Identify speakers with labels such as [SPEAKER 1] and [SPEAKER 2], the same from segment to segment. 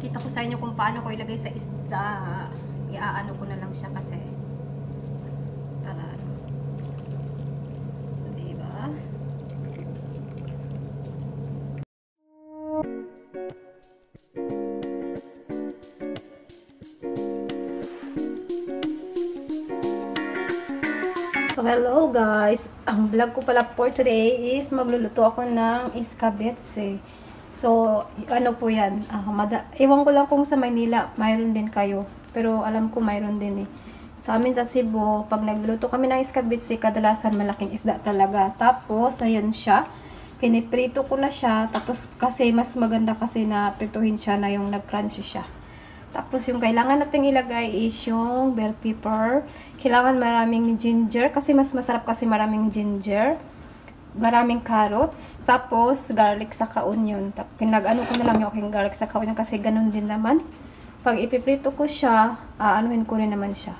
[SPEAKER 1] ipapakita ko sa inyo kung paano ko ilagay sa isda. Iaano ko na lang siya kasi para ano, diba? So hello guys, ang vlog ko pala for today is magluluto ako ng iskabetse. So ano po yan, ewan ko lang kung sa Maynila mayroon din kayo, pero alam ko mayroon din eh. Sa amin sa Cebu, pag nagluluto kami ng iskabetse, kadalasan malaking isda talaga. Tapos ayun siya, piniprito ko na siya, tapos kasi mas maganda kasi na prituhin siya na yung nag-crunchy siya. Tapos yung kailangan nating ilagay is yung bell pepper. Kailangan maraming ginger kasi mas masarap kasi maraming ginger. Maraming carrots. Tapos garlic saka onion. Pinag-ano ko na lang yung aking garlic saka onion kasi ganun din naman. Pag ipiprito ko siya, anuhin ko rin naman siya.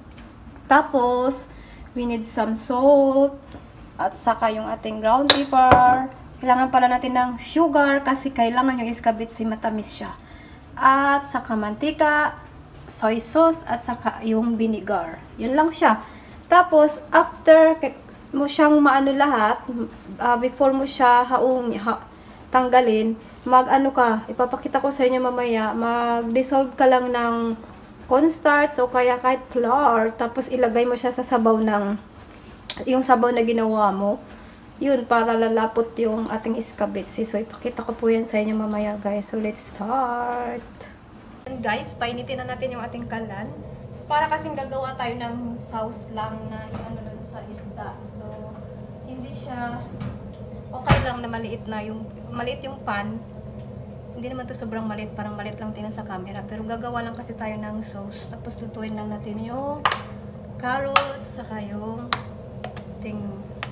[SPEAKER 1] Tapos, we need some salt. At saka yung ating ground pepper. Kailangan pala natin ng sugar kasi kailangan yung iskabetse matamis siya. At saka mantika, soy sauce, at saka yung vinegar. Yun lang siya. Tapos, after mo siyang maano lahat, before mo siya tanggalin, mag-ano ka, ipapakita ko sa inyo mamaya, mag-dissolve ka lang ng cornstarch o kaya kahit flour. Tapos, ilagay mo siya sa sabaw ng, yung sabaw na ginawa mo. Yun, para lalapot yung ating iskabetse. So, ipakita ko po yan sa inyo mamaya, guys. So, let's start. And guys, painitin na natin yung ating kalan. So, para kasing gagawa tayo ng sauce lang na ano sa isda. So, hindi siya okay lang na maliit yung pan. Hindi naman to sobrang maliit, parang maliit lang tingnan sa camera. Pero gagawa lang kasi tayo ng sauce. Tapos, lutuin lang natin yung carrots, saka yung ating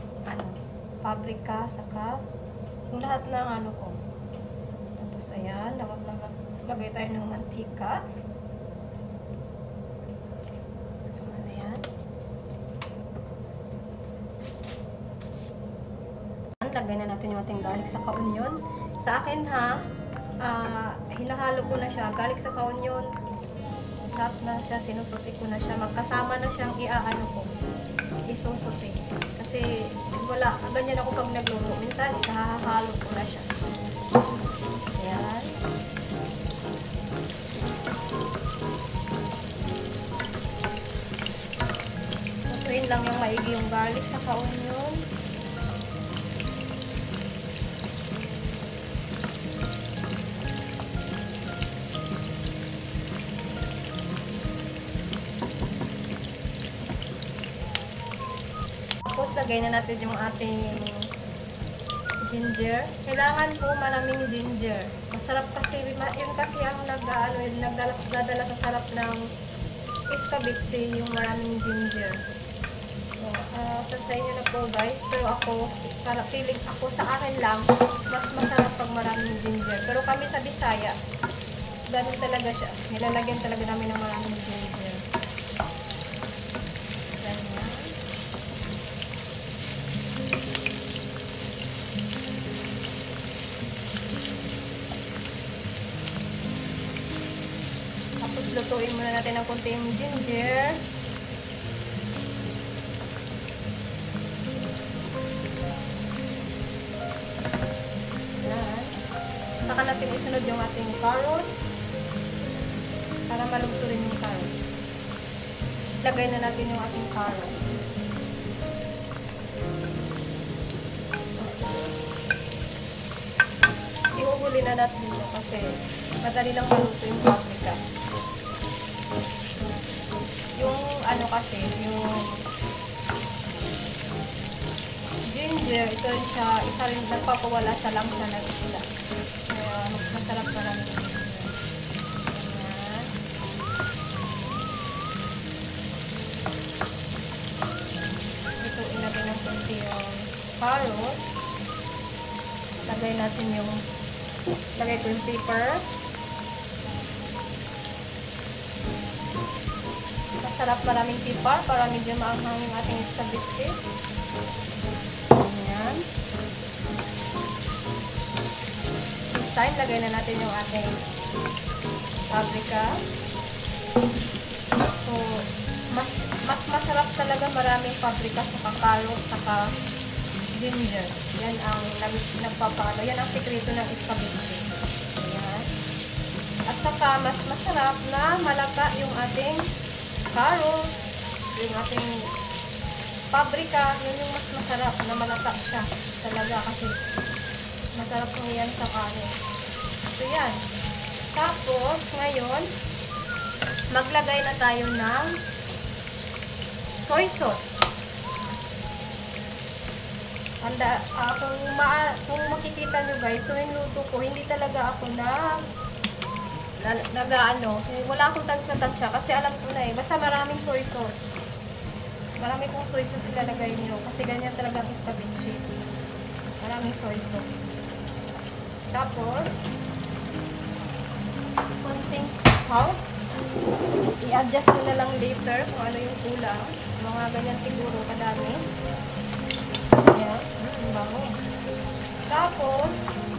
[SPEAKER 1] paprika, saka yung lahat ng ano ko. Tapos ayan, lagay tayo ng mantika. Ano yan? Lagay na natin yung ating garlic saka onion. Sa akin hinahalo ko na siya. Garlic saka onion, lahat na siya, sinusuti ko na siya. Magkasama na siyang iaano ko. Isusuti. Kasi wala, ganyan ako pag nagluto. Minsan, ikahahalo ko na siya. Ayan. Sutuin lang yung maigi yung garlic saka onion. Tapos, lagay na natin yung ating ginger. Kailangan po maraming ginger. Masarap kasi, yun kasi ang nagdadala sa sarap ng iskabetse, yung maraming ginger. So, sa inyo na po guys. Pero ako, feeling ako sa akin lang, mas masarap pag maraming ginger. Pero kami sa Bisaya, ganun talaga siya. Nilalagyan talaga namin ng maraming ginger. Tapos lutuin muna natin ng konti yung ginger. Yan. Saka natin isunod yung ating carrots. Para malugto rin yung carrots. Lagay na natin yung ating carrots. Ihuli na natin ito kasi madali lang maluto yung paprika. Yung ano kasi, yung ginger, ito rin siya, isa rin nagpapawala sa langsa ng isda. Kaya mas masarap pa lang yung ginger. Ayan. Ito ilagay ng konti yung carrots. Lagay natin yung lagay ko yung pepper. Masarap maraming pepper para medyo maanghang yung ating iskabetse. Ayan. This time, lagay na natin yung ating paprika. So, mas masarap talaga maraming paprika sa carrot, saka ginger. Yan ang nagpapalo. Yan ang sekreto ng escabeche. Ayan. At saka mas masarap na malata yung ating carrots, yung ating paprika. Yun yung mas masarap na malata siya. Talaga kasi masarap po yan sa kanin. So yan. Tapos ngayon, maglagay na tayo ng soy sauce. Kung makikita nyo guys, tuwing luto ko, hindi talaga ako wala akong tansya-tansya kasi alam ko na basta maraming soy sauce. Marami pong soy sauce ilalagay nyo kasi ganyan talaga ang escabeche. Maraming soy sauce. Tapos, konting salt. I-adjust nyo na lang later kung ano yung kulang. Mga ganyan siguro kadami. Ayan. Bango. Tapos,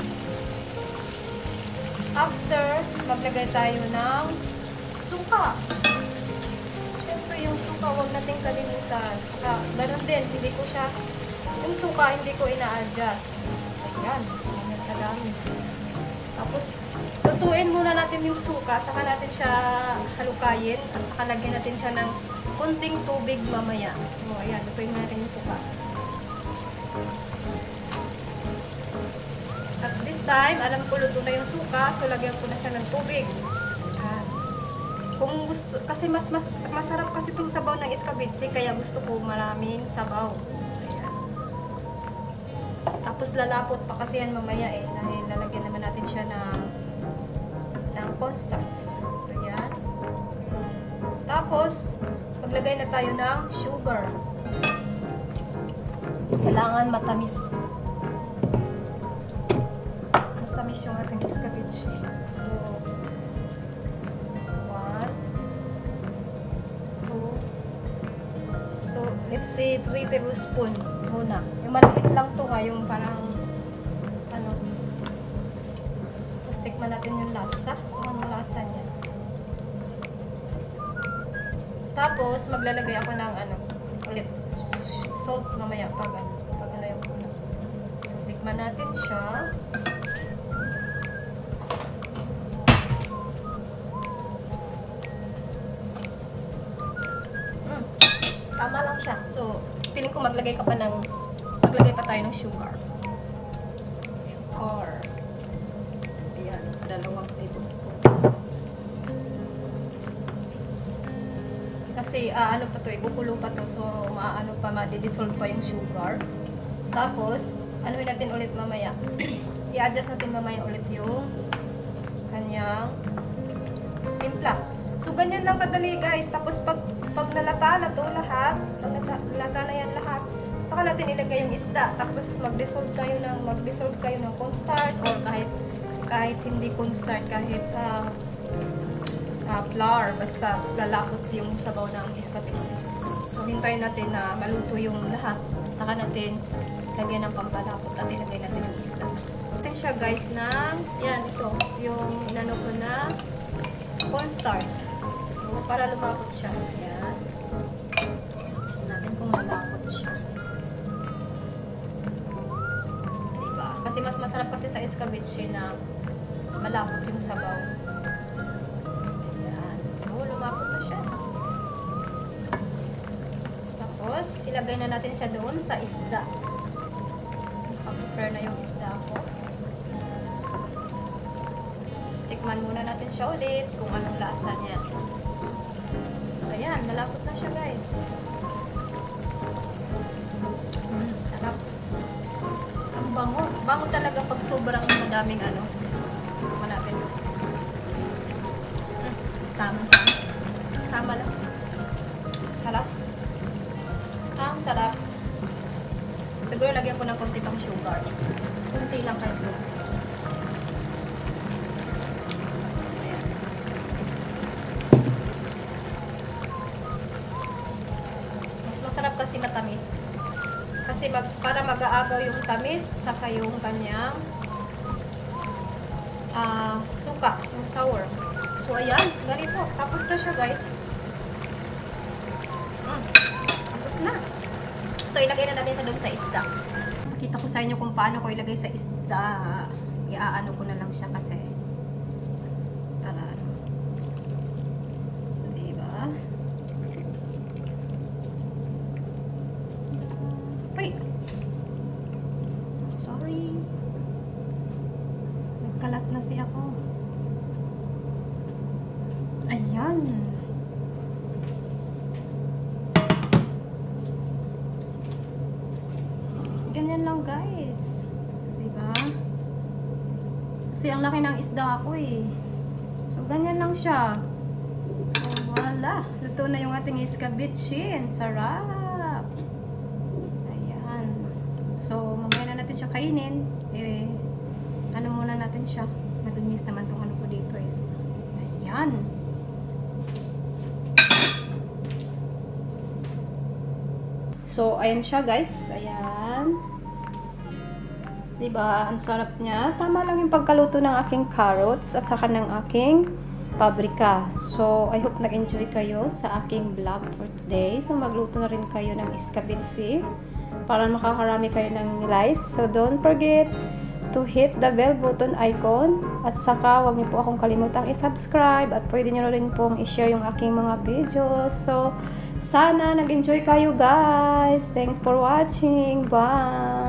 [SPEAKER 1] after, maglagay tayo ng suka. Siyempre, yung suka, huwag nating kalimutan. Saka, ganun din, yung suka, hindi ko ina-adjust. Ayan. Ayan kadami. Tapos, lutuin muna natin yung suka, saka natin siya halukayin, at saka lagyan natin siya ng kunting tubig mamaya. So, ayan, lutuin natin yung suka. At this time, alam ko luto na yung suka, so lagyan ko na siya ng tubig. Ayan. Kung gusto, kasi masarap kasi itong sabaw ng escabeche, kaya gusto ko maraming sabaw. Ayan. Tapos lalapot pa kasi yan mamaya dahil lalagyan naman natin siya ng cornstarch. So, yan. Tapos, maglagay na tayo ng sugar. Kailangan matamis. Matamis yung ating escabeche. So, 1, 2. So, let's say 3 tablespoon muna. Yung maliit lang to ha, yung parang tikman natin yung lasa. Kung anong lasa niya. Tapos, maglalagay ako ng ulit, salt mamaya pag yung kulang. So, tikman natin siya. Tama lang siya. So, feeling ko maglagay pa tayo ng sugar. Ayan, 2 tablespoon. Kasi, ikukulo pa to. So, ma-dissolve pa yung sugar. Tapos, anuin natin ulit mamaya. I-adjust natin mamaya ulit yung kanyang timpla. So, ganyan lang kadali guys. Tapos, pag nalata na to lahat, nalata na yan lahat, saka natin ilagay yung isda. Tapos, mag-dissolve kayo ng cornstarch or kahit hindi cornstarch, kahit flour, basta lalapot yung sabaw ng escabeche. So, hintayin natin na maluto yung lahat. Saka natin lagyan ng pampalapot at ilagay natin yung isda. Natin siya guys yan, ito, yung inano ko na cornstarch. So, para lumapot siya. Yan. Natin kung malapot siya. Diba? Kasi mas masarap kasi sa escabeche na malapot yung sabaw. Ayan. So, lumapot na siya. Tapos, ilagay na natin siya doon sa isda. Prepare na yung isda ko. Tikman muna natin siya ulit kung anong lasa niya. Ayan, malapot na siya guys. Sarap. Ang bango. Bango talaga pag sobrang madaming natin. Tama lang. Sarap. Ang sarap. Siguro lagyan ko ng konti pang sugar. Konti lang kayo. Ayan. Mas masarap kasi matamis. Kasi para mag-aagaw yung tamis, saka yung kanyang suka, yung sour. So, So, ayan. Ganito. Tapos na siya, guys. Tapos na. So, ilagay na natin siya doon sa isda. Pakita ko sa inyo kung paano ko ilagay sa isda. Iaano ko na lang siya kasi. Tara. Diba? Wait. Sorry. Nagkalat na si ako. Ayan. Ganyan lang, guys. Diba? Kasi ang laki ng isda ako eh. So, ganyan lang siya. So, wala. Luto na yung ating iskabitchin. Sarap. Ayan. So, mamaya na natin siya kainin. Ano muna natin siya. Malinis naman itong ano ko dito eh. So, ayan. So, ayan siya, guys. Ayan. Diba? Ang sarap niya. Tama lang yung pagkaluto ng aking carrots at saka ng aking paprika. So, I hope nag-enjoy kayo sa aking vlog for today. So, magluto na rin kayo ng iskabitsi para makakarami kayo ng rice. So, don't forget to hit the bell button icon at saka huwag niyo po akong kalimutang i-subscribe at pwede niyo rin pong i-share yung aking mga videos. So, sana nag-enjoy kayo, guys. Thanks for watching. Bye!